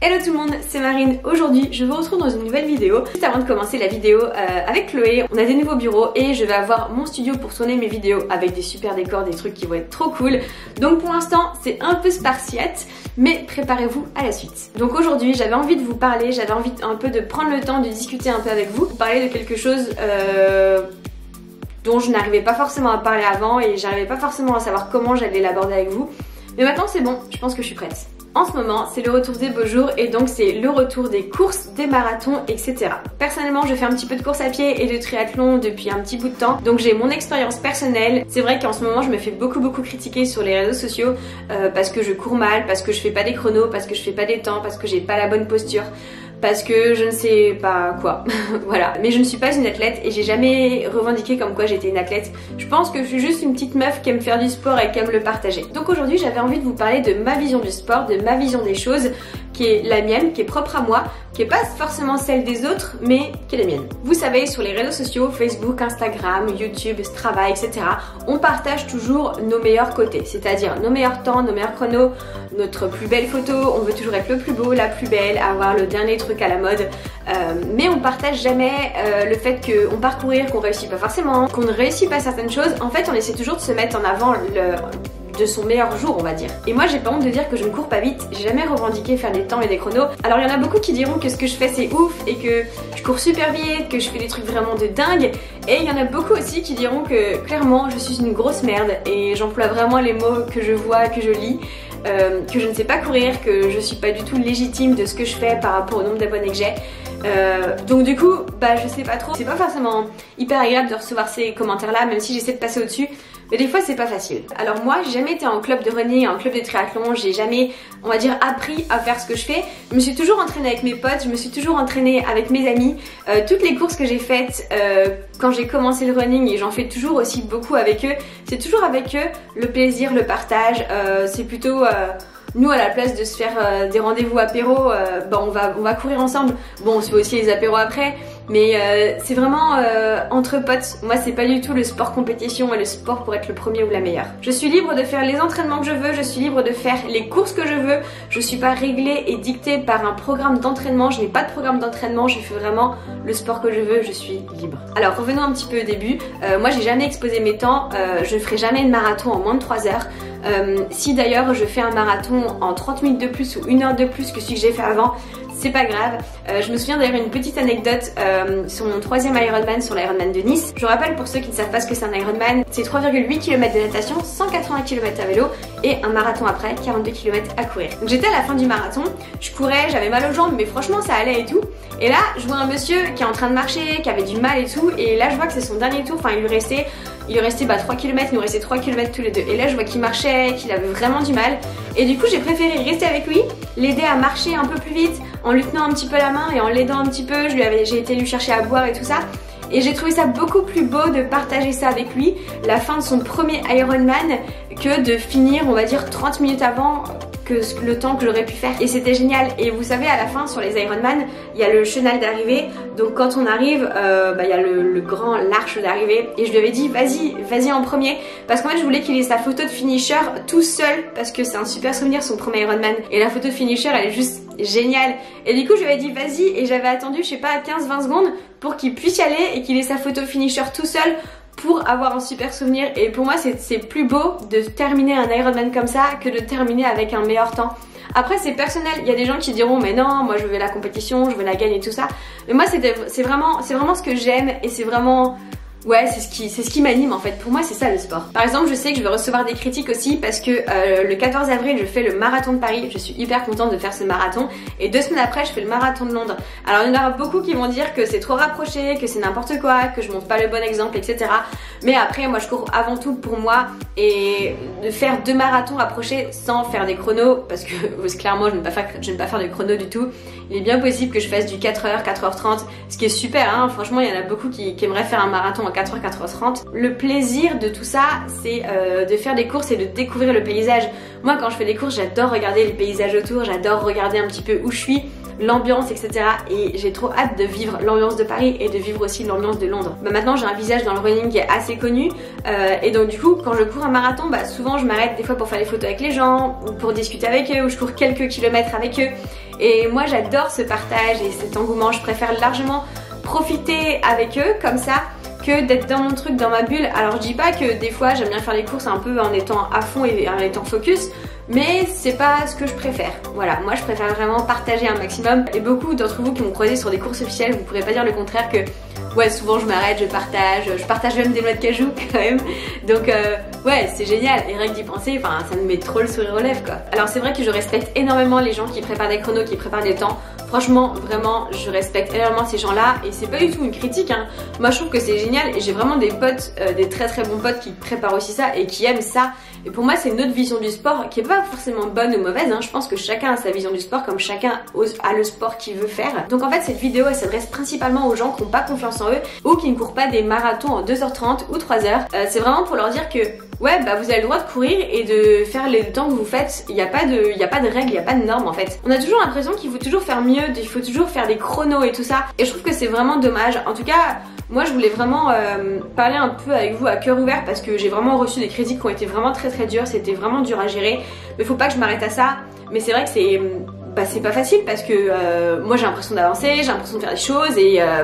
Hello tout le monde, c'est Marine. Aujourd'hui, je vous retrouve dans une nouvelle vidéo. Juste avant de commencer la vidéo avec Chloé, on a des nouveaux bureaux et je vais avoir mon studio pour tourner mes vidéos avec des super décors, des trucs qui vont être trop cool. Donc pour l'instant, c'est un peu spartiate, mais préparez-vous à la suite. Donc aujourd'hui, j'avais envie de vous parler, j'avais envie un peu de prendre le temps de discuter un peu avec vous, parler de quelque chose dont je n'arrivais pas forcément à parler avant et j'arrivais pas forcément à savoir comment j'allais l'aborder avec vous. Mais maintenant c'est bon, je pense que je suis prête. En ce moment, c'est le retour des beaux jours et donc c'est le retour des courses, des marathons, etc. Personnellement, je fais un petit peu de course à pied et de triathlon depuis un petit bout de temps, donc j'ai mon expérience personnelle. C'est vrai qu'en ce moment, je me fais beaucoup critiquer sur les réseaux sociaux parce que je cours mal, parce que je fais pas des chronos, parce que je fais pas des temps, parce que j'ai pas la bonne posture, parce que je ne sais pas quoi. Voilà. Mais je ne suis pas une athlète et j'ai jamais revendiqué comme quoi j'étais une athlète. Je pense que je suis juste une petite meuf qui aime faire du sport et qui aime le partager. Donc aujourd'hui, j'avais envie de vous parler de ma vision du sport, de ma vision des choses, qui est la mienne, qui est propre à moi, qui est pas forcément celle des autres, mais qui est la mienne. Vous savez, sur les réseaux sociaux, Facebook, Instagram, YouTube, Strava, etc., on partage toujours nos meilleurs côtés, c'est-à-dire nos meilleurs temps, nos meilleurs chronos, notre plus belle photo, on veut toujours être le plus beau, la plus belle, avoir le dernier truc à la mode, mais on partage jamais le fait qu'on part courir, qu'on réussit pas forcément, qu'on ne réussit pas certaines choses. En fait, on essaie toujours de se mettre en avant de son meilleur jour, on va dire. Et moi j'ai pas honte de dire que je ne cours pas vite, j'ai jamais revendiqué faire des temps et des chronos. Alors il y en a beaucoup qui diront que ce que je fais c'est ouf et que je cours super vite, que je fais des trucs vraiment de dingue. Et il y en a beaucoup aussi qui diront que clairement je suis une grosse merde et j'emploie vraiment les mots que je vois, que je lis. Que je ne sais pas courir, que je suis pas du tout légitime de ce que je fais par rapport au nombre d'abonnés que j'ai. Donc du coup, bah je sais pas trop. C'est pas forcément hyper agréable de recevoir ces commentaires là, même si j'essaie de passer au-dessus. Mais des fois c'est pas facile. Alors moi j'ai jamais été en club de running, en club de triathlon, j'ai jamais, on va dire, appris à faire ce que je fais. Je me suis toujours entraînée avec mes potes, je me suis toujours entraînée avec mes amis. Toutes les courses que j'ai faites quand j'ai commencé le running, et j'en fais toujours aussi beaucoup avec eux, c'est toujours avec eux le plaisir, le partage. C'est plutôt... nous à la place de se faire des rendez-vous apéro, bah on va courir ensemble. Bon on se fait aussi les apéros après, mais c'est vraiment entre potes. Moi c'est pas du tout le sport compétition et le sport pour être le premier ou la meilleure. Je suis libre de faire les entraînements que je veux, je suis libre de faire les courses que je veux. Je suis pas réglée et dictée par un programme d'entraînement, je n'ai pas de programme d'entraînement, je fais vraiment le sport que je veux, je suis libre. Alors revenons un petit peu au début. Moi j'ai jamais exposé mes temps, je ne ferai jamais de marathon en moins de 3 heures. Si d'ailleurs je fais un marathon en 30 minutes de plus ou 1 heure de plus que celui que j'ai fait avant, c'est pas grave. Je me souviens d'ailleurs une petite anecdote sur mon 3e Ironman, sur l'Ironman de Nice. Je rappelle pour ceux qui ne savent pas ce que c'est un Ironman, c'est 3,8 km de natation, 180 km à vélo et un marathon après, 42 km à courir. Donc j'étais à la fin du marathon, je courais, j'avais mal aux jambes mais franchement ça allait et tout. Et là je vois un monsieur qui est en train de marcher, qui avait du mal et tout, et là je vois que c'est son dernier tour, enfin il lui restait 3 km, il nous restait 3 km tous les deux. Et là je vois qu'il marchait, qu'il avait vraiment du mal. Et du coup j'ai préféré rester avec lui, l'aider à marcher un peu plus vite, en lui tenant un petit peu la main et en l'aidant un petit peu. J'ai été lui chercher à boire et tout ça. Et j'ai trouvé ça beaucoup plus beau de partager ça avec lui, la fin de son premier Ironman, que de finir on va dire 30 minutes avant que le temps que j'aurais pu faire. Et c'était génial. Et vous savez à la fin sur les Ironman, il y a le chenal d'arrivée. Donc quand on arrive, il y a le grand l'arche d'arrivée. Et je lui avais dit vas-y en premier. Parce qu'en fait je voulais qu'il ait sa photo de finisher tout seul. Parce que c'est un super souvenir son premier Ironman. Et la photo de finisher elle est juste géniale. Et du coup je lui avais dit vas-y. Et j'avais attendu je sais pas 15-20 secondes pour qu'il puisse y aller et qu'il ait sa photo finisher tout seul, pour avoir un super souvenir. Et pour moi c'est plus beau de terminer un Ironman comme ça que de terminer avec un meilleur temps. Après c'est personnel, il y a des gens qui diront mais non moi je veux la compétition, je veux la gagner et tout ça. Mais moi c'est vraiment ce que j'aime et c'est vraiment... Ouais, c'est ce qui m'anime en fait. Pour moi, c'est ça le sport. Par exemple, je sais que je vais recevoir des critiques aussi parce que le 14 avril, je fais le marathon de Paris. Je suis hyper contente de faire ce marathon. Et 2 semaines après, je fais le marathon de Londres. Alors, il y en aura beaucoup qui vont dire que c'est trop rapproché, que c'est n'importe quoi, que je montre pas le bon exemple, etc. Mais après, moi, je cours avant tout pour moi. Et de faire 2 marathons rapprochés sans faire des chronos, parce que clairement, je ne vais pas faire de chrono du tout. Il est bien possible que je fasse du 4h, 4h30, ce qui est super, hein. Franchement, il y en a beaucoup qui aimeraient faire un marathon en 4h, 4h30. Le plaisir de tout ça, c'est de faire des courses et de découvrir le paysage. Moi, quand je fais des courses, j'adore regarder les paysages autour, j'adore regarder un petit peu où je suis, l'ambiance, etc. Et j'ai trop hâte de vivre l'ambiance de Paris et de vivre aussi l'ambiance de Londres. Bah, maintenant, j'ai un visage dans le running qui est assez connu. Et donc du coup, quand je cours un marathon, bah, souvent je m'arrête des fois pour faire des photos avec les gens, ou pour discuter avec eux, ou je cours quelques kilomètres avec eux. et moi j'adore ce partage et cet engouement. Je préfère largement profiter avec eux comme ça que d'être dans mon truc, dans ma bulle. Alors je dis pas que des fois j'aime bien faire les courses un peu en étant à fond et en étant focus, mais c'est pas ce que je préfère. Voilà, moi je préfère vraiment partager un maximum, et beaucoup d'entre vous qui m'ont croisé sur des courses officielles, vous pourrez pas dire le contraire que ouais, souvent je m'arrête, je partage même des noix de cajou quand même. Donc ouais, c'est génial, et rien que d'y penser, enfin ça me met trop le sourire aux lèvres quoi. Alors c'est vrai que je respecte énormément les gens qui préparent des chronos, qui préparent des temps. Franchement, vraiment, je respecte énormément ces gens-là, et c'est pas du tout une critique, hein. Moi je trouve que c'est génial, et j'ai vraiment des potes, des très très bons potes qui préparent aussi ça et qui aiment ça. Et pour moi c'est une autre vision du sport qui est pas forcément bonne ou mauvaise, hein. Je pense que chacun a sa vision du sport comme chacun a le sport qu'il veut faire. Donc en fait cette vidéo elle s'adresse principalement aux gens qui n'ont pas confiance en eux ou qui ne courent pas des marathons en 2h30 ou 3h. C'est vraiment pour leur dire que ouais bah vous avez le droit de courir et de faire les temps que vous faites. Il n'y a pas de règles, il n'y a pas de normes en fait. On a toujours l'impression qu'il faut toujours faire mieux, il faut toujours faire des chronos et tout ça, et je trouve que c'est vraiment dommage. En tout cas moi je voulais vraiment parler un peu avec vous à cœur ouvert parce que j'ai vraiment reçu des critiques qui ont été vraiment très dures, c'était vraiment dur à gérer, mais faut pas que je m'arrête à ça. Mais c'est vrai que c'est pas facile parce que moi j'ai l'impression d'avancer, j'ai l'impression de faire des choses,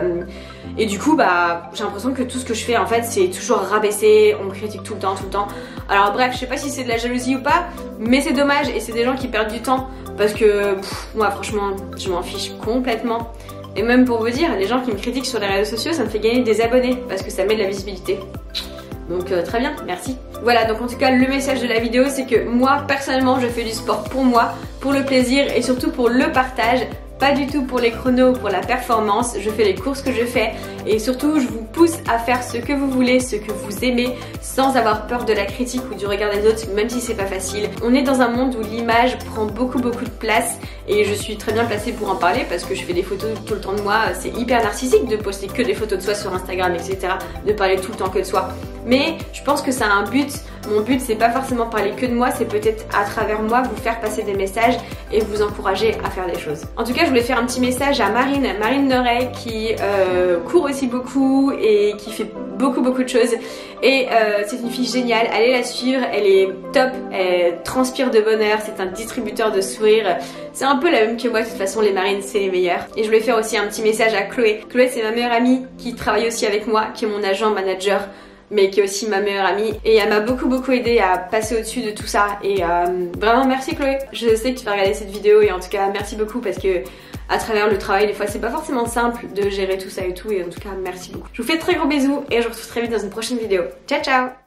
et du coup bah j'ai l'impression que tout ce que je fais en fait c'est toujours rabaissé, on me critique tout le temps. Alors bref, je sais pas si c'est de la jalousie ou pas, mais c'est dommage, et c'est des gens qui perdent du temps parce que moi franchement je m'en fiche complètement. Et même pour vous dire, les gens qui me critiquent sur les réseaux sociaux, ça me fait gagner des abonnés parce que ça met de la visibilité. Donc très bien, merci. Voilà, donc en tout cas le message de la vidéo c'est que moi personnellement je fais du sport pour moi, pour le plaisir et surtout pour le partage. Pas du tout pour les chronos ou pour la performance. Je fais les courses que je fais, et surtout je vous pousse à faire ce que vous voulez, ce que vous aimez, sans avoir peur de la critique ou du regard des autres, même si c'est pas facile. On est dans un monde où l'image prend beaucoup de place, et je suis très bien placée pour en parler parce que je fais des photos tout le temps de moi. C'est hyper narcissique de poster que des photos de soi sur Instagram, etc. De parler tout le temps que de soi. Mais je pense que ça a un but. Mon but c'est pas forcément parler que de moi, c'est peut-être à travers moi vous faire passer des messages et vous encourager à faire des choses. En tout cas je voulais faire un petit message à Marine Noret qui court aussi beaucoup et qui fait beaucoup de choses, et c'est une fille géniale, allez la suivre, elle est top, elle transpire de bonheur, c'est un distributeur de sourires, c'est un peu la même que moi, de toute façon les marines c'est les meilleurs. Et je voulais faire aussi un petit message à Chloé. Chloé c'est ma meilleure amie qui travaille aussi avec moi, qui est mon agent manager, mais qui est aussi ma meilleure amie, et elle m'a beaucoup aidé à passer au-dessus de tout ça, et vraiment merci Chloé. Je sais que tu vas regarder cette vidéo, et en tout cas merci beaucoup parce que à travers le travail des fois c'est pas forcément simple de gérer tout ça et tout, et en tout cas merci beaucoup. Je vous fais de très gros bisous et je vous retrouve très vite dans une prochaine vidéo. Ciao ciao.